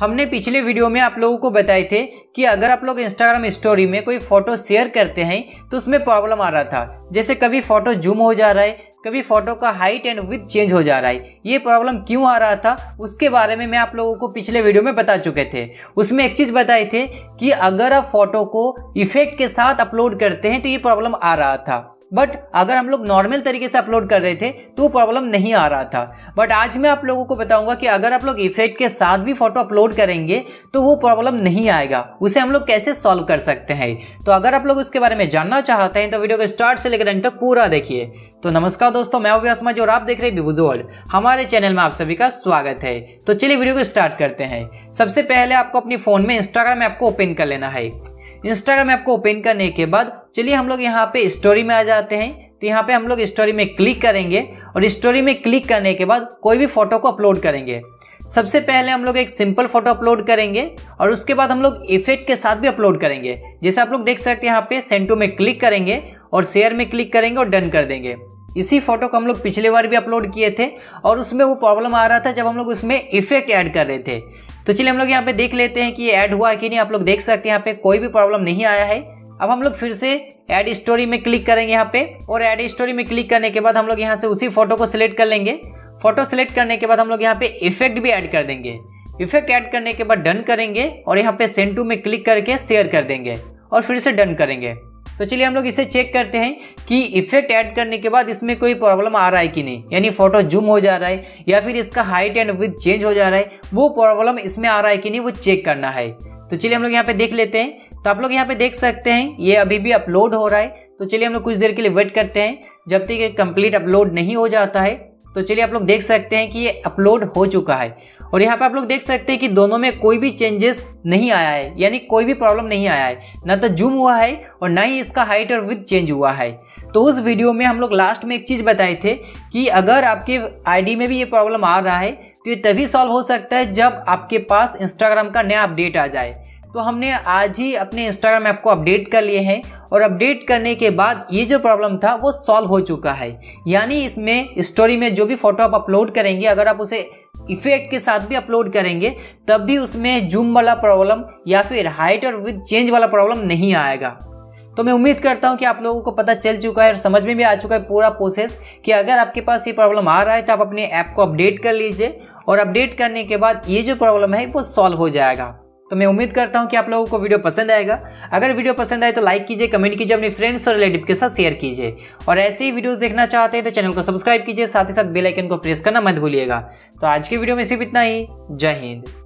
हमने पिछले वीडियो में आप लोगों को बताए थे कि अगर आप लोग इंस्टाग्राम स्टोरी में कोई फोटो शेयर करते हैं तो उसमें प्रॉब्लम आ रहा था। जैसे कभी फोटो जूम हो जा रहा है, कभी फोटो का हाइट एंड विड्थ चेंज हो जा रहा है। ये प्रॉब्लम क्यों आ रहा था उसके बारे में मैं आप लोगों को पिछले वीडियो में बता चुके थे। उसमें एक चीज़ बताए थे कि अगर आप फोटो को इफेक्ट के साथ अपलोड करते हैं तो ये प्रॉब्लम आ रहा था, बट अगर हम लोग नॉर्मल तरीके से अपलोड कर रहे थे तो प्रॉब्लम नहीं आ रहा था। बट आज मैं आप लोगों को बताऊंगा कि अगर आप लोग इफेक्ट के साथ भी फोटो अपलोड करेंगे तो वो प्रॉब्लम नहीं आएगा, उसे हम लोग कैसे सॉल्व कर सकते हैं। तो अगर आप लोग उसके बारे में जानना चाहते हैं तो वीडियो को स्टार्ट से लेकर एंड तक पूरा देखिए। तो नमस्कार दोस्तों, मैं हूं और आप देख रहे हैं बिवू वर्ल्ड। हमारे चैनल में आप सभी का स्वागत है। तो चलिए वीडियो को स्टार्ट करते हैं। सबसे पहले आपको अपनी फोन में इंस्टाग्राम ऐप को ओपन कर लेना है। इंस्टाग्राम ऐप को ओपन करने के बाद चलिए हम लोग यहाँ पे स्टोरी में आ जाते हैं। तो यहाँ पे हम लोग स्टोरी में क्लिक करेंगे और स्टोरी में क्लिक करने के बाद कोई भी फोटो को अपलोड करेंगे। सबसे पहले हम लोग एक सिंपल फोटो अपलोड करेंगे और उसके बाद हम लोग इफेक्ट के साथ भी अपलोड करेंगे। जैसे आप लोग देख सकते हैं यहाँ पे सेंड टू में क्लिक करेंगे और शेयर में क्लिक करेंगे और डन कर देंगे। इसी फोटो को हम लोग पिछले बार भी अपलोड किए थे और उसमें वो प्रॉब्लम आ रहा था जब हम लोग उसमें इफेक्ट ऐड कर रहे थे। तो चलिए हम लोग यहाँ पे देख लेते हैं कि ये ऐड हुआ है कि नहीं। आप लोग देख सकते हैं यहाँ पे कोई भी प्रॉब्लम नहीं आया है। अब हम लोग फिर से ऐड स्टोरी में क्लिक करेंगे यहाँ पे और ऐड स्टोरी में क्लिक करने के बाद हम लोग यहाँ से उसी फोटो को सिलेक्ट कर लेंगे। फोटो सिलेक्ट करने के बाद हम लोग यहाँ पे इफेक्ट भी ऐड कर देंगे। इफेक्ट ऐड करने के बाद डन करेंगे और यहाँ पे सेंड टू में क्लिक करके शेयर कर देंगे और फिर से डन करेंगे। तो चलिए हम लोग इसे चेक करते हैं कि इफेक्ट ऐड करने के बाद इसमें कोई प्रॉब्लम आ रहा है कि नहीं, यानी फोटो जूम हो जा रहा है या फिर इसका हाइट एंड विड्थ चेंज हो जा रहा है, वो प्रॉब्लम इसमें आ रहा है कि नहीं वो चेक करना है। तो चलिए हम लोग यहाँ पे देख लेते हैं। तो आप लोग यहाँ पे देख सकते हैं ये अभी भी अपलोड हो रहा है। तो चलिए हम लोग कुछ देर के लिए वेट करते हैं जब तक ये कंप्लीट अपलोड नहीं हो जाता है। तो चलिए आप लोग देख सकते हैं कि ये अपलोड हो चुका है और यहाँ पे आप लोग देख सकते हैं कि दोनों में कोई भी चेंजेस नहीं आया है, यानी कोई भी प्रॉब्लम नहीं आया है। ना तो जूम हुआ है और ना ही इसका हाइट और विड्थ चेंज हुआ है। तो उस वीडियो में हम लोग लास्ट में एक चीज़ बताए थे कि अगर आपके आईडी में भी ये प्रॉब्लम आ रहा है तो ये तभी सॉल्व हो सकता है जब आपके पास इंस्टाग्राम का नया अपडेट आ जाए। तो हमने आज ही अपने इंस्टाग्राम ऐप को अपडेट कर लिए हैं और अपडेट करने के बाद ये जो प्रॉब्लम था वो सॉल्व हो चुका है। यानी इसमें स्टोरी में जो भी फोटो आप अपलोड करेंगे, अगर आप उसे इफेक्ट के साथ भी अपलोड करेंगे तब भी उसमें जूम वाला प्रॉब्लम या फिर हाइट और विड्थ चेंज वाला प्रॉब्लम नहीं आएगा। तो मैं उम्मीद करता हूं कि आप लोगों को पता चल चुका है और समझ में भी आ चुका है पूरा प्रोसेस कि अगर आपके पास ये प्रॉब्लम आ रहा है तो आप अपने ऐप को अपडेट कर लीजिए और अपडेट करने के बाद ये जो प्रॉब्लम है वो सॉल्व हो जाएगा। तो मैं उम्मीद करता हूं कि आप लोगों को वीडियो पसंद आएगा। अगर वीडियो पसंद आए तो लाइक कीजिए, कमेंट कीजिए, अपने फ्रेंड्स और रिलेटिव के साथ शेयर कीजिए और ऐसे ही वीडियोस देखना चाहते हैं तो चैनल को सब्सक्राइब कीजिए, साथ ही साथ बेल आइकन को प्रेस करना मत भूलिएगा। तो आज की वीडियो में सिर्फ इतना ही। जय हिंद।